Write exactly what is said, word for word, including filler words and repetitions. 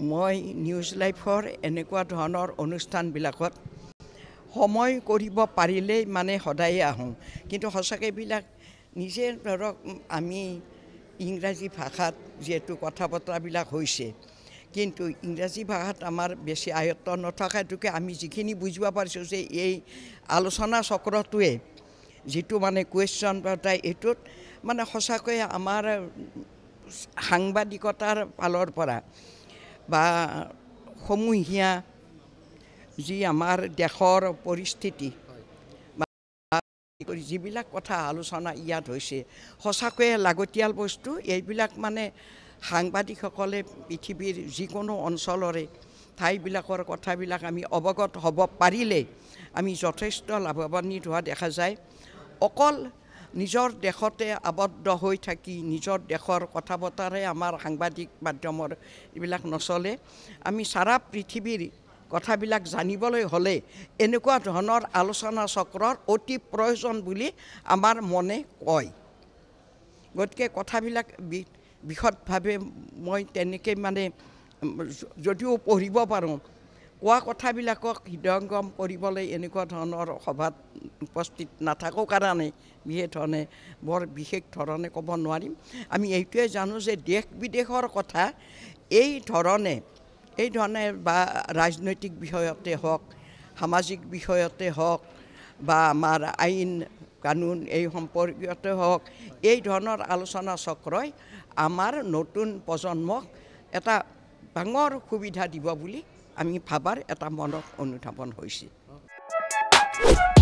মই নিউজ লাইভৰ এনেকুৱা ধৰণৰ অনুষ্ঠানবিলাকত সময় কৰিব পাৰিলেই মানে সদায় আহোঁ কিন্তু সঁচাকৈ এইবিলাক নিজে ধৰক আমি ইংৰাজী ভাষাত যেহেতু কথা বতৰাবিলাক হৈছে কিন্তু ইংৰাজী ভাষাত আমাৰ বেছি আয়ত্ত নথকা হেতুকে আমি যিখিনি বুজিব পাৰিছোঁ যে এই আলোচনা চক্ৰটোৱে যিটো মানে কুৱেশ্যন বাৰ্তাই এইটোত মানে সঁচাকৈ আমাৰ সাংবাদিকতাৰ ফালৰ পৰা বা সমূহীয়া যি আমাৰ দেশৰ পৰিস্থিতি যিবিলাক কথা আলোচনা ইয়াত হৈছে সঁচাকৈয়ে লাগতিয়াল বস্তু এইবিলাক মানে সাংবাদিকসকলে পৃথিৱীৰ যিকোনো অঞ্চলৰে ঠাইবিলাকৰ কথাবিলাক আমি অৱগত হ'ব পাৰিলে আমি যথেষ্ট লাভৱান্বিত হোৱা দেখা যায় অকল নিজৰ দেশতে আবদ্ধ হৈ থাকি নিজৰ দেশৰ কথা বতৰাই আমাৰ সাংবাদিক মাধ্যমৰ এইবিলাক নচলে আমি সাৰা পৃথিৱীৰ কথাবিলাক জানিবলৈ হ'লে এনেকুৱা ধৰণৰ আলোচনা চক্ৰৰ অতি প্ৰয়োজন বুলি আমাৰ মনে কয় গতিকে কথাবিলাক বিশদভাৱে মই তেনেকৈ মানে যদিও পঢ়িব পাৰোঁ কোৱা কথাবিলাকক হৃদয়ংগম কৰিবলৈ এনেকুৱা ধৰণৰ সভাত উপস্থিত নাথাকোঁ কাৰণে বিশেষ ধৰণে বৰ বিশেষ ধৰণে ক'ব নোৱাৰিম আমি এইটোৱে জানো যে দেশ বিদেশৰ কথা এই ধৰণে এই ধৰণে বা ৰাজনৈতিক বিষয়তে হওক সামাজিক বিষয়তে হওক বা আমাৰ আইন কানুন এই সম্পৰ্কীয়তে হওক এই ধৰণৰ আলোচনা চক্ৰই আমাৰ নতুন প্ৰজন্মক এটা ডাঙৰ সুবিধা দিব বুলি আমি ভাবাৰ এটা মনত অনুধাৱন হৈছে।